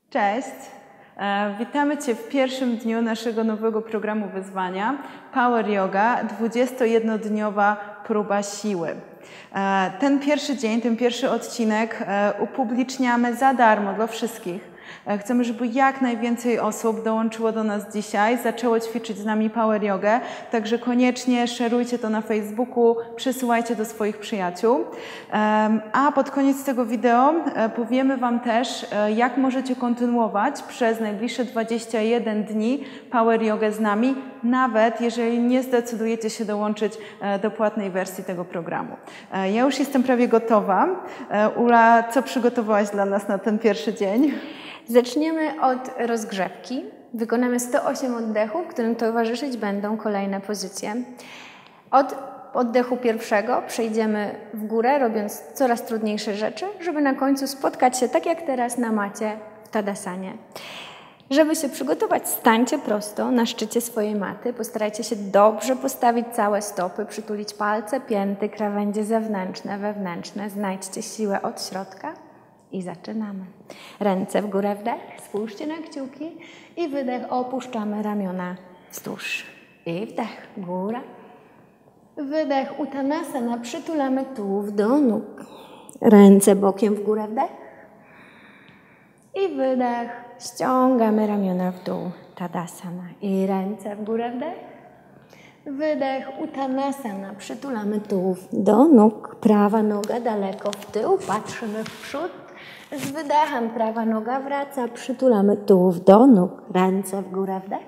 Cześć! Witamy Cię w pierwszym dniu naszego nowego programu wyzwania Power Yoga, 21-dniowa próba siły. Ten pierwszy dzień, ten pierwszy odcinek upubliczniamy za darmo dla wszystkich. Chcemy, żeby jak najwięcej osób dołączyło do nas dzisiaj, zaczęło ćwiczyć z nami Power Yogę, także koniecznie szerujcie to na Facebooku, przesyłajcie do swoich przyjaciół. A pod koniec tego wideo powiemy Wam też, jak możecie kontynuować przez najbliższe 21 dni Power Yogę z nami, nawet jeżeli nie zdecydujecie się dołączyć do płatnej wersji tego programu. Ja już jestem prawie gotowa. Ula, co przygotowałaś dla nas na ten pierwszy dzień? Zaczniemy od rozgrzewki. Wykonamy 108 oddechów, którym towarzyszyć będą kolejne pozycje. Od oddechu pierwszego przejdziemy w górę, robiąc coraz trudniejsze rzeczy, żeby na końcu spotkać się tak jak teraz na macie w Tadasanie. Żeby się przygotować, stańcie prosto na szczycie swojej maty. Postarajcie się dobrze postawić całe stopy, przytulić palce, pięty, krawędzie zewnętrzne, wewnętrzne. Znajdźcie siłę od środka. I zaczynamy. Ręce w górę, wdech, spójrzcie na kciuki i wydech, opuszczamy ramiona wzdłuż. I wdech, góra. Wydech, Uttanasana, przytulamy tułów do nóg. Ręce bokiem w górę, wdech. I wydech, ściągamy ramiona w dół, Tadasana. I ręce w górę, wdech. Wydech, Uttanasana, przytulamy tułów do nóg. Prawa noga daleko w tył, patrzymy w przód. Z wydechem prawa noga wraca, przytulamy tułów do nóg, ręce w górę, wdech.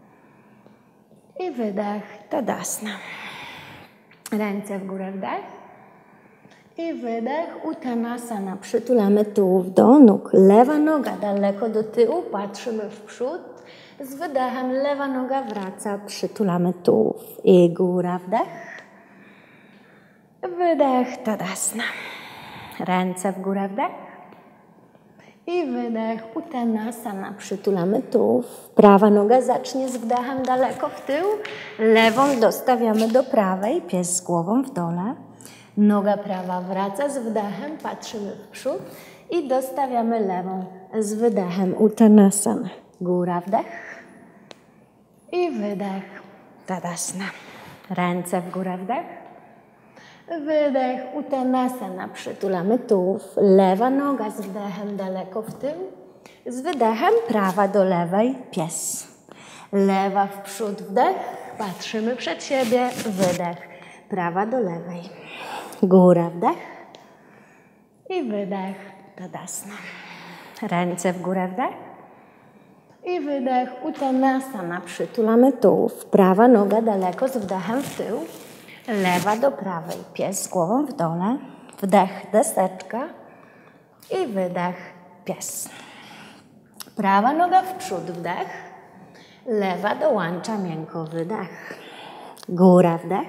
I wydech, Tadasana. Ręce w górę, wdech. I wydech, Uttanasana, przytulamy tułów do nóg. Lewa noga daleko do tyłu, patrzymy w przód. Z wydechem lewa noga wraca, przytulamy tułów. I góra, wdech. Wydech, Tadasana. Ręce w górę, wdech. I wydech, Uttanasana, przytulamy tułów. Prawa noga zacznie z wdechem daleko w tył. Lewą dostawiamy do prawej, pies z głową w dole. Noga prawa wraca z wdechem, patrzymy w przód i dostawiamy lewą z wydechem, Uttanasana. Góra, wdech. I wydech, Tadasana. Ręce w górę, wdech. Wydech, Uttanasana, przytulamy tułów. Lewa noga z wdechem daleko w tył. Z wydechem prawa do lewej, pies. Lewa w przód, wdech. Patrzymy przed siebie, wydech. Prawa do lewej. Góra, wdech. I wydech, Tadasana. Ręce w górę, wdech. I wydech, Uttanasana, przytulamy tułów. Prawa noga daleko z wdechem w tył. Lewa do prawej, pies z głową w dole. Wdech, deseczka. I wydech, pies. Prawa noga w przód, wdech. Lewa dołącza miękko, wydech. Góra, wdech.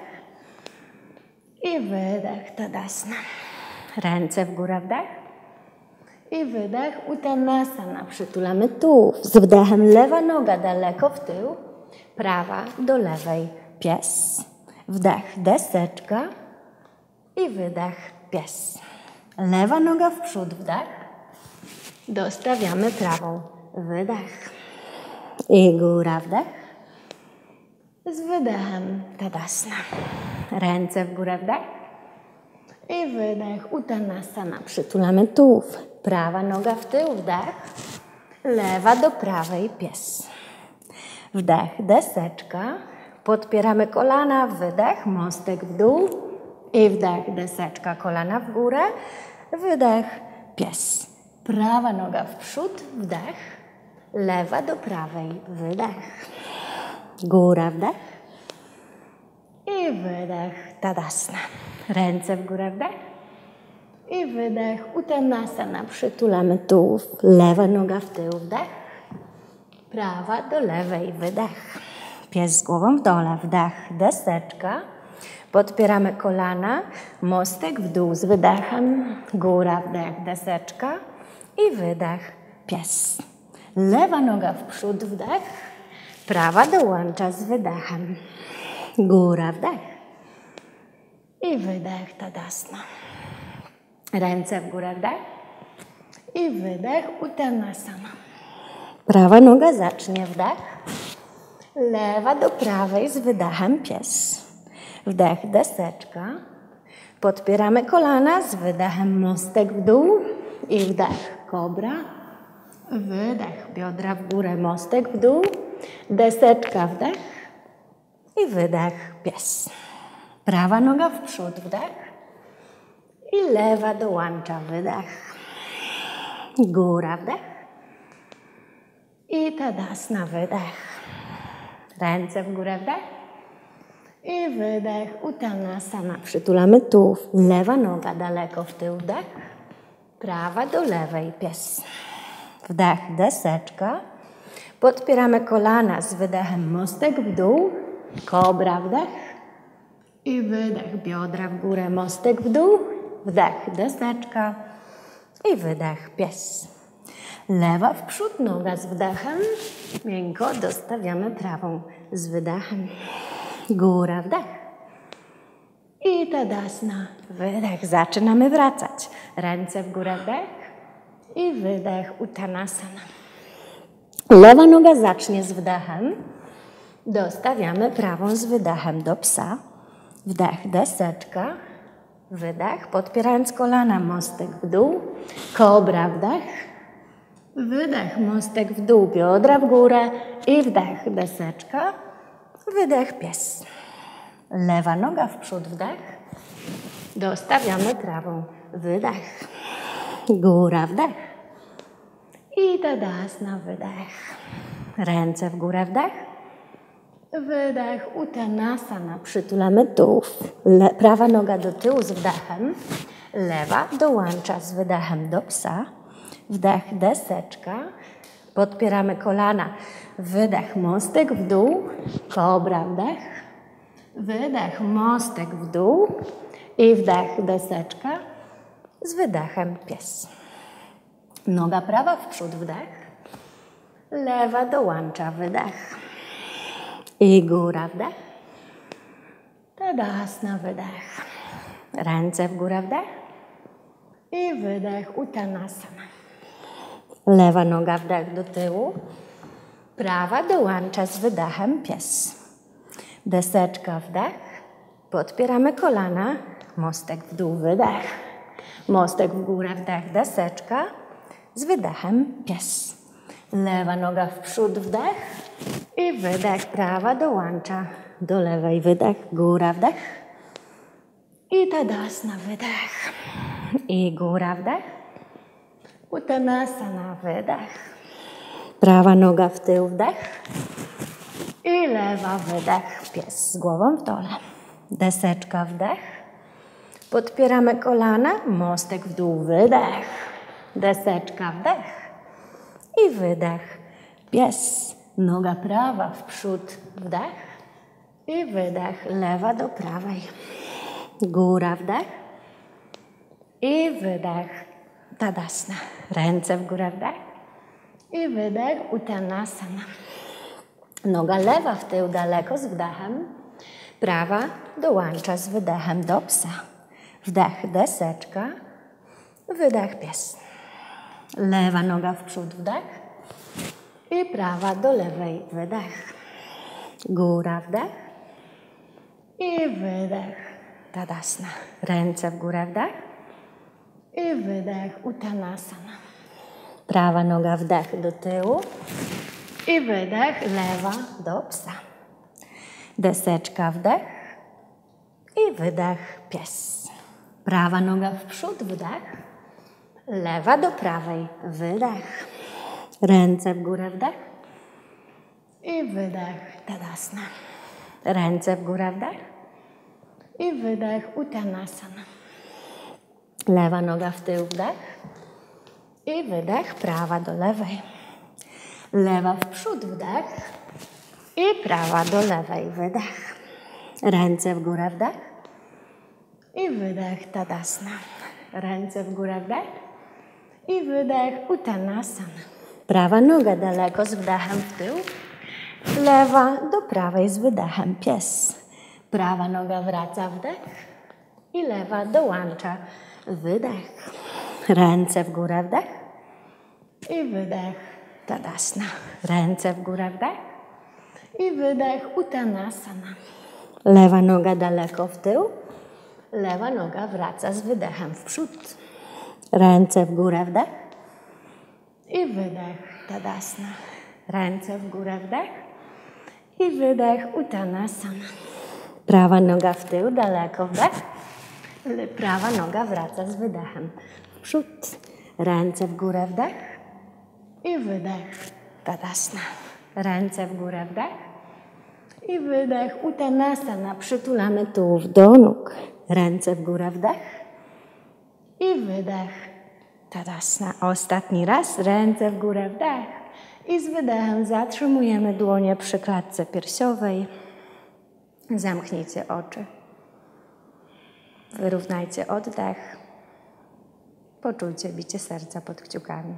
I wydech, Tadasana. Ręce w górę, wdech. I wydech, Uttanasana, przytulamy tułów. Z wdechem lewa noga daleko w tył. Prawa do lewej, pies. Wdech, deseczka. I wydech, pies. Lewa noga w przód, wdech. Dostawiamy prawą, wydech. I góra, wdech. Z wydechem, Tadasana. Ręce w górę, wdech. I wydech, Uttanasana. Przytulamy tułów. Prawa noga w tył, wdech. Lewa do prawej, pies. Wdech, deseczka. Podpieramy kolana, wydech, mostek w dół. I wdech, deseczka, kolana w górę. Wydech, pies. Prawa noga w przód, wdech. Lewa do prawej, wydech. Góra, wdech. I wydech, Tadasana. Ręce w górę, wdech. I wydech, Uttanasana. Przytulamy tułów. Lewa noga w tył, wdech. Prawa do lewej, wydech. Pies z głową w dole, wdech, deseczka. Podpieramy kolana, mostek w dół z wydechem. Góra, wdech, deseczka. I wydech, pies. Lewa noga w przód, wdech. Prawa dołącza z wydechem. Góra, wdech. I wydech, Tadasana. Ręce w górę, wdech. I wydech, Uttanasana. Prawa noga zacznie wdech. Lewa do prawej z wydechem pies. Wdech, deseczka. Podpieramy kolana z wydechem mostek w dół i wdech, kobra. Wydech, biodra w górę, mostek w dół. Deseczka, wdech i wydech, pies. Prawa noga w przód, wdech i lewa dołącza, wydech. Góra, wdech i tadasana, wydech. Ręce w górę, wdech i wydech, uttanasana. Przytulamy tułów, lewa noga daleko w tył, wdech. Prawa do lewej, pies. Wdech, deseczka. Podpieramy kolana z wydechem, mostek w dół, kobra, wdech i wydech, biodra w górę, mostek w dół, wdech, deseczka i wydech, pies. Lewa w przód, noga z wdechem, miękko dostawiamy prawą z wydechem, góra, wdech i tadasana, wydech, zaczynamy wracać, ręce w górę, wdech i wydech, uttanasana. Lewa noga zacznie z wdechem. Dostawiamy prawą z wydechem do psa. Wdech, deseczka. Wydech, podpierając kolana, mostek w dół. Kobra, wdech. Wydech, mostek w dół, biodra w górę i wdech, deseczka. Wydech, pies. Lewa noga w przód, wdech. Dostawiamy prawą, wydech. Góra, wdech. I tadasana, wydech. Ręce w górę, wdech. Wydech, uttanasana. Przytulamy tułów. Prawa noga do tyłu z wdechem. Lewa dołącza z wydechem do psa. Wdech, deseczka. Podpieramy kolana. Wydech, mostek w dół. Kobra, wdech. Wydech, mostek w dół. I wdech, deseczka. Z wydechem, pies. Noga prawa w przód, wdech. Lewa dołącza, wydech. I góra, wdech. Tadasana, wydech. Ręce w górę, wdech. I wydech, uttanasana. Lewa noga, wdech do tyłu. Prawa dołącza z wydechem, pies. Deseczka, wdech. Podpieramy kolana. Mostek w dół, wydech. Mostek w górę, wdech, deseczka. Z wydechem, pies. Lewa noga w przód, wdech i wydech. Prawa dołącza do lewej, wydech, góra, wdech i tadasana, wydech i góra, wdech, uttanasana, wydech. Prawa noga w tył, wdech i lewa, wydech, pies z głową w dole. Deseczka, wdech. Podpieramy kolana, mostek w dół, wydech. Deseczka, wdech i wydech, pies. Noga prawa w przód, wdech i wydech, lewa do prawej. Góra, wdech i wydech, tadasana. Ręce w górę, wdech i wydech, uttanasana. Noga lewa w tył daleko z wdechem. Prawa dołącza z wydechem do psa. Wdech, deseczka, wydech, pies. Lewa noga w przód, wdech i prawa do lewej, wydech. Góra, wdech i wydech, tadasana. Ręce w górę, wdech i wydech, uttanasana. Prawa noga, wdech do tyłu i wydech, lewa do psa. Deseczka, wdech i wydech, pies. Prawa noga w przód, wdech. Lewa do prawej, wydech. Ręce w górę, wdech i wydech, tadasana. Ręce w górę, wdech i wydech, uttanasana. Lewa noga w tył, wdech i wydech, prawa do lewej. Lewa w przód, wdech i prawa do lewej, wydech. Ręce w górę, wdech i wydech, tadasana. Ręce w górę, wdech i wydech, uttanasana. Prawa noga daleko z wdechem w tył. Lewa do prawej z wydechem, pies. Prawa noga wraca, wdech i lewa dołącza, wydech. Ręce w górę, wdech i wydech, Tadasana. Ręce w górę, wdech. I wydech, Uttanasana. Lewa noga daleko w tył. Lewa noga wraca z wydechem w przód. Ręce w górę, wdech. I wydech, Tadasana. Ręce w górę, wdech. I wydech, Uttanasana. Prawa noga w tył, daleko, wdech. Prawa noga wraca z wydechem w przód. Ręce w górę, wdech. I wydech, Tadasana. Ręce w górę, wdech. I wydech, Uttanasana. Przytulamy tułów do nóg. Ręce w górę, wdech. I wydech, Tadasana. Ostatni raz. Ręce w górę, wdech. I z wydechem zatrzymujemy dłonie przy klatce piersiowej. Zamknijcie oczy. Wyrównajcie oddech. Poczujcie bicie serca pod kciukami.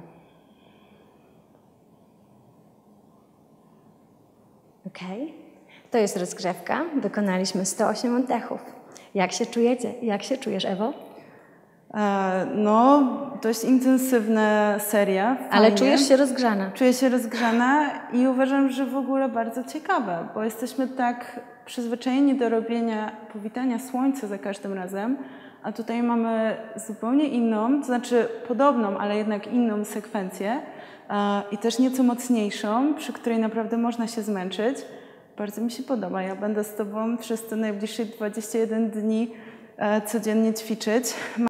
Ok? To jest rozgrzewka. Wykonaliśmy 108 oddechów. Jak się czujecie? Jak się czujesz, Ewo? No, dość intensywna seria. Fajnie. Ale czujesz się rozgrzana. Czuję się rozgrzana i uważam, że w ogóle bardzo ciekawe, bo jesteśmy tak przyzwyczajeni do robienia powitania słońca za każdym razem, a tutaj mamy zupełnie inną, to znaczy podobną, ale jednak inną sekwencję i też nieco mocniejszą, przy której naprawdę można się zmęczyć. Bardzo mi się podoba. Ja będę z Tobą przez te najbliższe 21 dni codziennie ćwiczyć.